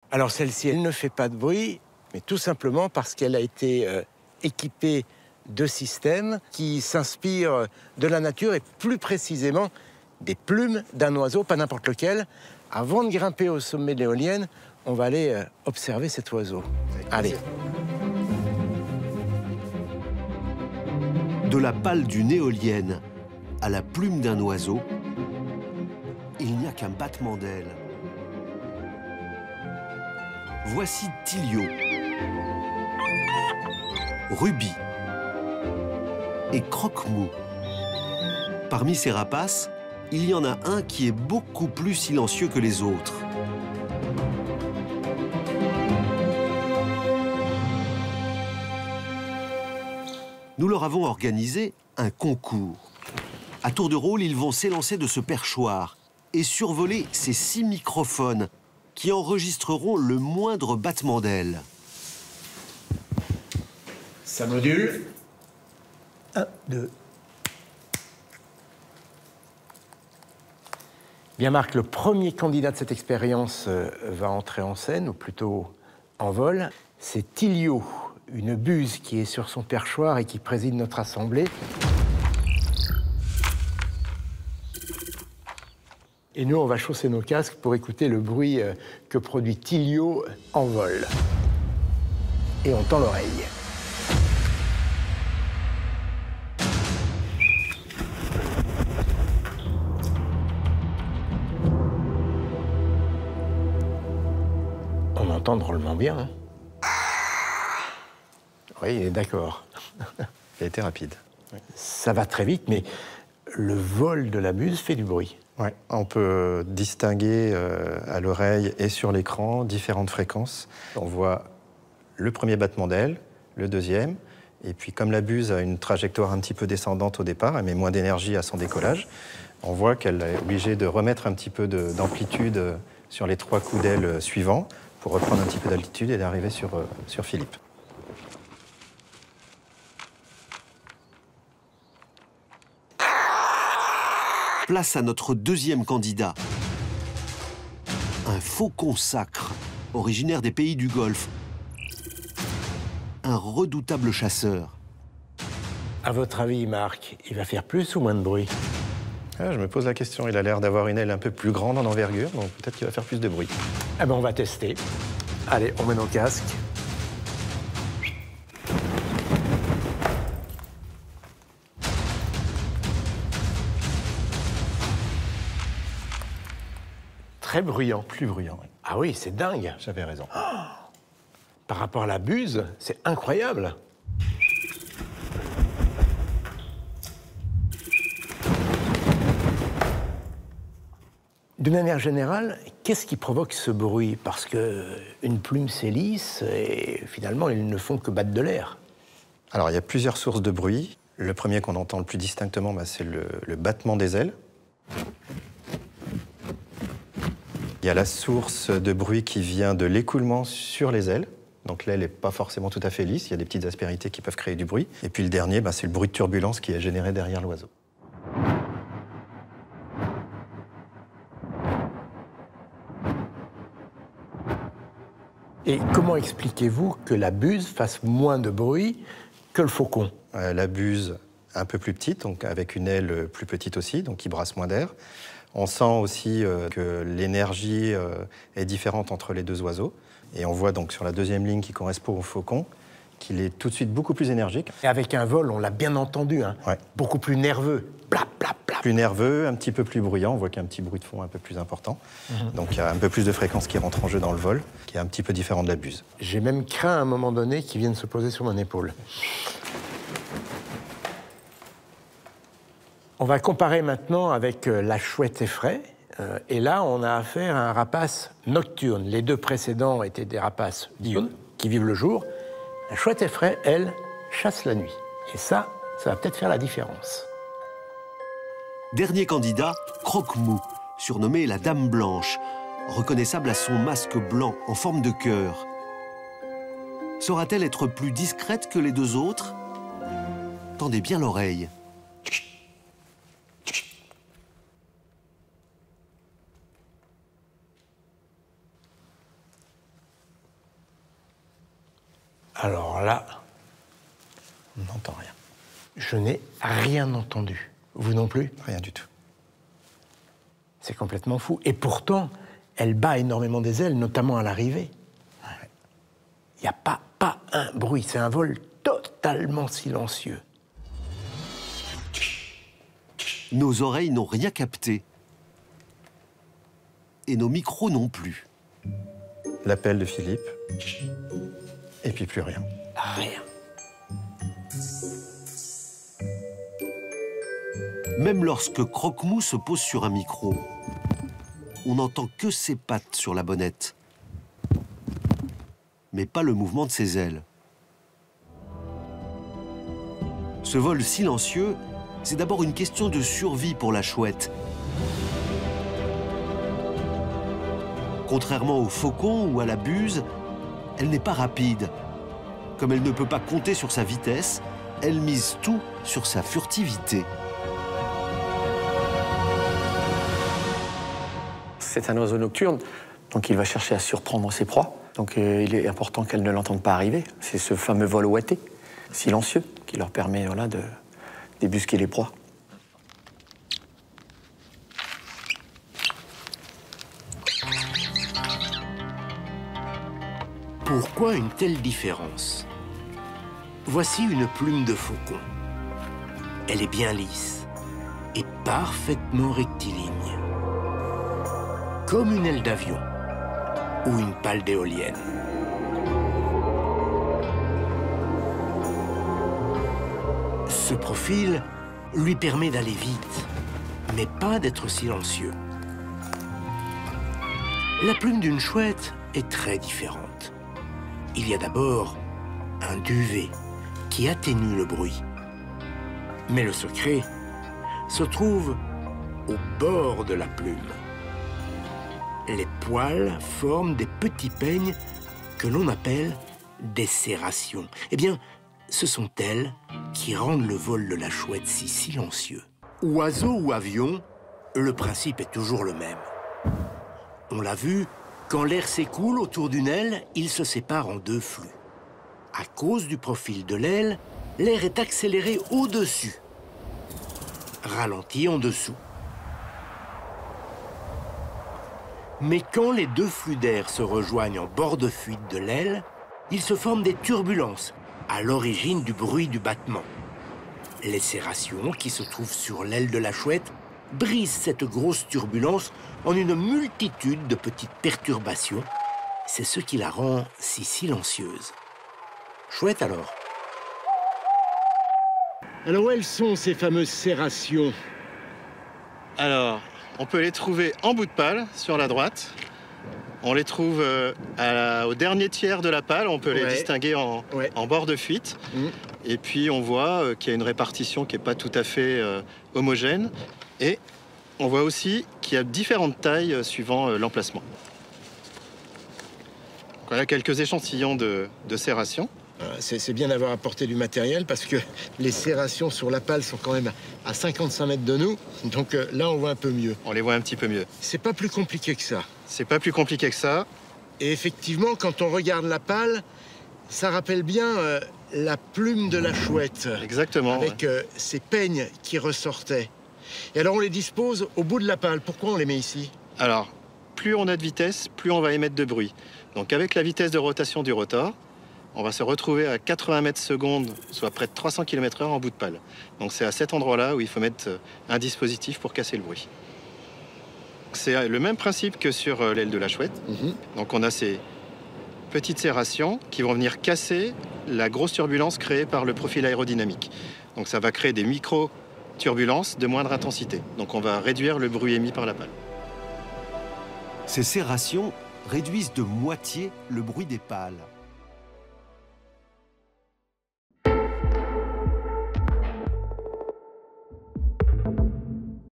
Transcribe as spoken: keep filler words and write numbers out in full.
Alors celle-ci, elle ne fait pas de bruit, mais tout simplement parce qu'elle a été euh, équipée de systèmes qui s'inspirent de la nature et plus précisément des plumes d'un oiseau, pas n'importe lequel. Avant de grimper au sommet de l'éolienne, on va aller euh, observer cet oiseau. Allez. De la pale d'une éolienne à la plume d'un oiseau, il n'y a qu'un battement d'ailes. Voici Tilio, Ruby et Croque-Mou. Parmi ces rapaces, il y en a un qui est beaucoup plus silencieux que les autres. Nous leur avons organisé un concours. À tour de rôle, ils vont s'élancer de ce perchoir et survoler ces six microphones qui enregistreront le moindre battement d'ailes. Ça module. Un, deux. Bien, Marc, le premier candidat de cette expérience euh, va entrer en scène, ou plutôt en vol. C'est Tilio, une buse qui est sur son perchoir et qui préside notre assemblée. Et nous, on va chausser nos casques pour écouter le bruit euh, que produit Tilio en vol. Et on tend l'oreille. On entend drôlement bien. Hein. Oui, il est d'accord. Il a été rapide. Oui. Ça va très vite, mais le vol de la buse fait du bruit. Ouais, on peut distinguer euh, à l'oreille et sur l'écran différentes fréquences. On voit le premier battement d'aile, le deuxième, et puis comme la buse a une trajectoire un petit peu descendante au départ, elle met moins d'énergie à son décollage, on voit qu'elle est obligée de remettre un petit peu d'amplitude sur les trois coups d'aile suivants pour reprendre un petit peu d'altitude et d'arriver sur, euh, sur Philippe. Place à notre deuxième candidat. Un faucon sacre, originaire des pays du Golfe. Un redoutable chasseur. À votre avis, Marc, il va faire plus ou moins de bruit? Ah, je me pose la question. Il a l'air d'avoir une aile un peu plus grande en envergure, donc peut-être qu'il va faire plus de bruit. Eh ben, on va tester. Allez, on met nos casques. Très bruyant. Plus bruyant, oui. Ah oui, c'est dingue. J'avais raison. Oh, par rapport à la buse, c'est incroyable. De manière générale, qu'est-ce qui provoque ce bruit? Parce qu'une plume, c'est lisse et finalement, ils ne font que battre de l'air. Alors, il y a plusieurs sources de bruit. Le premier qu'on entend le plus distinctement, bah, c'est le, le battement des ailes. Il y a la source de bruit qui vient de l'écoulement sur les ailes. Donc l'aile n'est pas forcément tout à fait lisse, il y a des petites aspérités qui peuvent créer du bruit. Et puis le dernier, bah, c'est le bruit de turbulence qui est généré derrière l'oiseau. Et comment expliquez-vous que la buse fasse moins de bruit que le faucon? euh, La buse un peu plus petite, donc avec une aile plus petite aussi, donc qui brasse moins d'air. On sent aussi euh, que l'énergie euh, est différente entre les deux oiseaux. Et on voit donc sur la deuxième ligne qui correspond au faucon qu'il est tout de suite beaucoup plus énergique. Et avec un vol, on l'a bien entendu, hein, ouais. Beaucoup plus nerveux. Blap, blap, blap. Plus nerveux, un petit peu plus bruyant. On voit qu'il y a un petit bruit de fond un peu plus important. Mm-hmm. Donc il y a un peu plus de fréquence qui rentre en jeu dans le vol, qui est un petit peu différent de la buse. J'ai même craint à un moment donné qu'il vienne se poser sur mon épaule. On va comparer maintenant avec euh, la chouette effraie. Euh, et là, on a affaire à un rapace nocturne. Les deux précédents étaient des rapaces diurnes, qui vivent le jour. La chouette effraie, elle, chasse la nuit. Et ça, ça va peut-être faire la différence. Dernier candidat, Croque-Mou, surnommée la Dame Blanche, reconnaissable à son masque blanc en forme de cœur. Saura-t-elle être plus discrète que les deux autres? Tendez bien l'oreille. Alors là, On n'entend rien. je n'ai rien entendu. Vous non plus? Rien du tout. C'est complètement fou. Et pourtant, elle bat énormément des ailes, notamment à l'arrivée. Il n'y a pas, pas un bruit. C'est un vol totalement silencieux. Nos oreilles n'ont rien capté. Et nos micros non plus. L'appel de Philippe. Et puis plus rien. Rien. Même lorsque Croque-Mou se pose sur un micro, on n'entend que ses pattes sur la bonnette, mais pas le mouvement de ses ailes. Ce vol silencieux, c'est d'abord une question de survie pour la chouette. Contrairement au faucon ou à la buse, elle n'est pas rapide. Comme elle ne peut pas compter sur sa vitesse, elle mise tout sur sa furtivité. C'est un oiseau nocturne, donc il va chercher à surprendre ses proies. Donc euh, il est important qu'elles ne l'entendent pas arriver. C'est ce fameux vol ouaté, silencieux, qui leur permet voilà, de débusquer les proies. Pourquoi une telle différence? Voici une plume de faucon. Elle est bien lisse et parfaitement rectiligne. Comme une aile d'avion ou une pale d'éolienne. Ce profil lui permet d'aller vite, mais pas d'être silencieux. La plume d'une chouette est très différente. Il y a d'abord un duvet qui atténue le bruit. Mais le secret se trouve au bord de la plume. Les poils forment des petits peignes que l'on appelle des serrations. Eh bien, ce sont elles qui rendent le vol de la chouette si silencieux. Oiseau ou avion, le principe est toujours le même. On l'a vu, quand l'air s'écoule autour d'une aile, il se sépare en deux flux. À cause du profil de l'aile, l'air est accéléré au-dessus, ralenti en dessous. Mais quand les deux flux d'air se rejoignent en bord de fuite de l'aile, il se forment des turbulences, à l'origine du bruit du battement. Les serrations qui se trouvent sur l'aile de la chouette brisent cette grosse turbulence en une multitude de petites perturbations. C'est ce qui la rend si silencieuse. Chouette alors. Alors où elles sont ces fameuses serrations? Alors, on peut les trouver en bout de pale, sur la droite. On les trouve euh, à la- au dernier tiers de la pale. On peut les Ouais. distinguer en, Ouais. en bord de fuite. Mmh. Et puis, on voit euh, qu'il y a une répartition qui n'est pas tout à fait euh, homogène. Et on voit aussi qu'il y a différentes tailles euh, suivant euh, l'emplacement. Voilà quelques échantillons de, de serration. Euh, C'est c'est bien d'avoir apporté du matériel parce que les serrations sur la pale sont quand même à cinquante-cinq mètres de nous. Donc euh, là, on voit un peu mieux. On les voit un petit peu mieux. C'est pas plus compliqué que ça. C'est pas plus compliqué que ça. Et effectivement, quand on regarde la pale, ça rappelle bien euh, la plume de la chouette. Exactement. Avec ouais. euh, ces peignes qui ressortaient. Et alors on les dispose au bout de la pale. Pourquoi on les met ici? Alors, plus on a de vitesse, plus on va émettre de bruit. Donc avec la vitesse de rotation du rotor, on va se retrouver à quatre-vingts mètres secondes, soit près de trois cents kilomètres heure en bout de pale. Donc c'est à cet endroit-là où il faut mettre un dispositif pour casser le bruit. C'est le même principe que sur euh, l'aile de la chouette. Mhm. Donc on a ces petites serrations qui vont venir casser la grosse turbulence créée par le profil aérodynamique. Donc ça va créer des micro-turbulences de moindre intensité. Donc on va réduire le bruit émis par la pale. Ces serrations réduisent de moitié le bruit des pales.